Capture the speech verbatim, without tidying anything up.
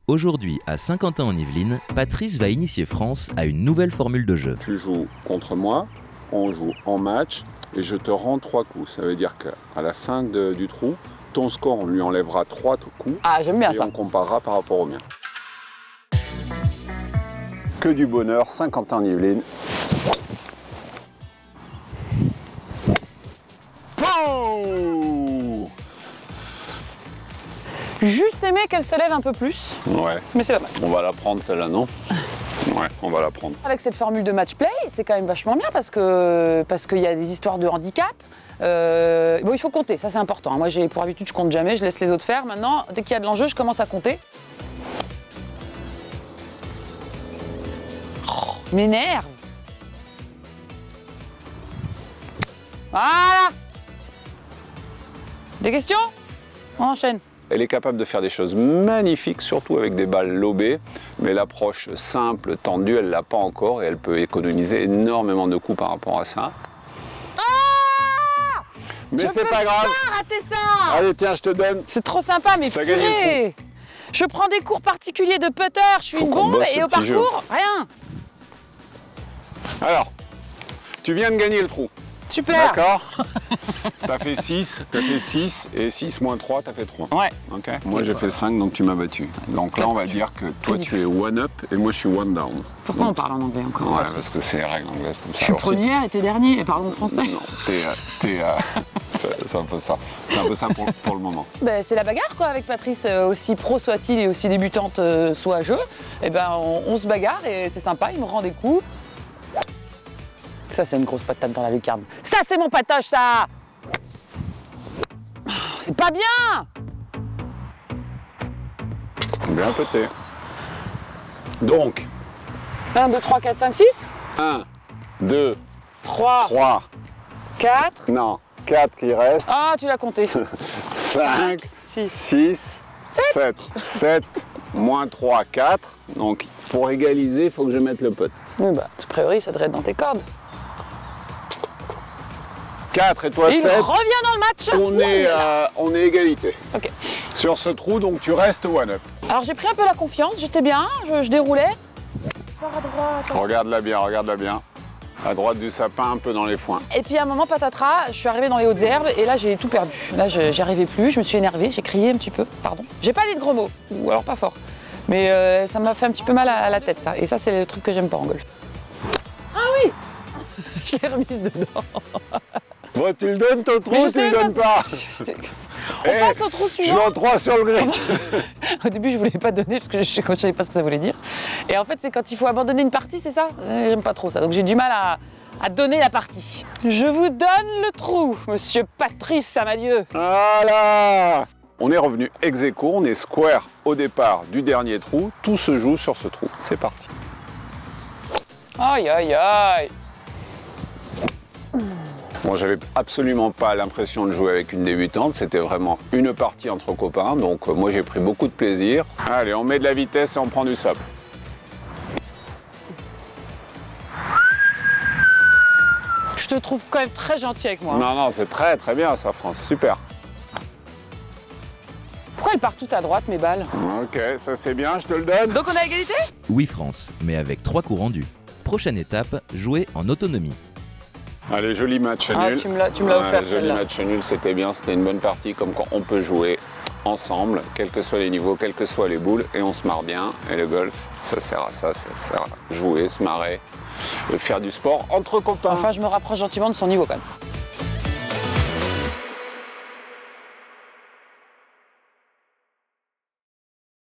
Aujourd'hui, à Saint-Quentin-en-Yvelines, Patrice va initier France à une nouvelle formule de jeu. Tu joues contre moi, on joue en match et je te rends trois coups. Ça veut dire qu'à la fin de, du trou, ton score, on lui enlèvera trois coups. Ah, j'aime bien et ça. on comparera par rapport au mien. Que du bonheur, Saint-Quentin-en-Yvelines. Oh! Juste aimé qu'elle se lève un peu plus, Ouais. mais c'est pas mal. On va la prendre celle-là, non? Ouais, on va la prendre. Avec cette formule de match play, c'est quand même vachement bien parce que parce qu'il y a des histoires de handicap. Euh, bon, il faut compter, ça c'est important. Moi, j'ai pour habitude, je compte jamais, je laisse les autres faire. Maintenant, dès qu'il y a de l'enjeu, je commence à compter. Oh, m'énerve. Voilà. Des questions? On enchaîne. Elle est capable de faire des choses magnifiques, surtout avec des balles lobées, mais l'approche simple, tendue, elle ne l'a pas encore et elle peut économiser énormément de coups par rapport à ça. Ah! Mais c'est pas grave. Je peux pas rater ça. Allez, tiens, je te donne. C'est trop sympa, mais T'as gagné le purée. Je prends des cours particuliers de putter, je suis Faut une qu'on bombe bosse et le au petit parcours, rien. Alors, tu viens de gagner le trou. Super. D'accord. T'as fait six, t'as fait six, et six moins trois, t'as fait trois. Ouais. Ok. Moi j'ai fait cinq, donc tu m'as battu. Donc là on va dire que toi tu es one up et moi je suis one down. Pourquoi donc, on parle en anglais encore? Ouais, parce que c'est les règles anglaises comme ça. Je suis Alors, si- première et t'es dernier, et parlons français. Non, t'es, euh, t'es, euh, c'est- c'est un peu ça. C'est un peu ça pour, pour le moment. Ben, c'est la bagarre quoi avec Patrice, euh, aussi pro soit-il et aussi débutante euh, soit jeu. Et ben on, on se bagarre et c'est sympa, il me rend des coups. Ça c'est une grosse patate dans la lucarne. Ça c'est mon patoche ça. Oh, c'est pas bien. Bien pété. Donc, un, deux, trois, quatre, cinq, six, un, deux, trois, trois, quatre. non, quatre qui restent, Ah, tu l'as compté. cinq, six. six, sept. sept, moins trois, quatre. Donc pour égaliser, il faut que je mette le pot. Oui, bah, a priori, ça devrait être dans tes cordes. quatre et toi Il sept. revient dans le match. On est, euh, on est égalité. Ok. Sur ce trou, donc tu restes one up. Alors j'ai pris un peu la confiance, j'étais bien, je, je déroulais. Regarde-la bien, regarde-la bien. À droite du sapin, un peu dans les foins. Et puis à un moment, patatras, je suis arrivée dans les hautes herbes et là j'ai tout perdu. Là je- j'y arrivais plus, je me suis énervée, j'ai crié un petit peu, pardon. J'ai pas dit de gros mots, ou alors pas fort. Mais euh, ça m'a fait un petit peu mal à, à la tête ça. Et ça c'est le truc que j'aime pas en golf. Ah oui. Je l'ai remise dedans. Bon, tu le donnes ton trou Mais je ou tu savais le donnes pas, On Eh, passe au trou Je suis suivant. en trois sur le green. Au début, je voulais pas donner parce que je ne savais pas ce que ça voulait dire. Et en fait, c'est quand il faut abandonner une partie, c'est ça? Euh, J'aime pas trop ça. Donc j'ai du mal à, à donner la partie. Je vous donne le trou, monsieur Patrice Samadieu. Voilà. On est revenu ex aequo, on est square au départ du dernier trou. Tout se joue sur ce trou. C'est parti. Aïe, aïe, aïe. Bon, j'avais absolument pas l'impression de jouer avec une débutante, c'était vraiment une partie entre copains, donc euh, moi j'ai pris beaucoup de plaisir. Allez, on met de la vitesse et on prend du sable. Je te trouve quand même très gentil avec moi. Non, non, c'est très très bien ça, France, super. Pourquoi elles partent toutes à droite, mes balles? Ok, ça c'est bien, je te le donne. Donc on a égalité? Oui France, mais avec trois coups rendus. Prochaine étape, jouer en autonomie. Allez, joli match Ah, nul. tu me l'as tu me l'as Ouais, offert joli celle-là. match nul, c'était bien, c'était une bonne partie, comme quand on peut jouer ensemble, quels que soient les niveaux, quelles que soient les boules, et on se marre bien. Et le golf, ça sert à ça, ça sert à jouer, se marrer, et faire du sport entre copains. Enfin, je me rapproche gentiment de son niveau quand même.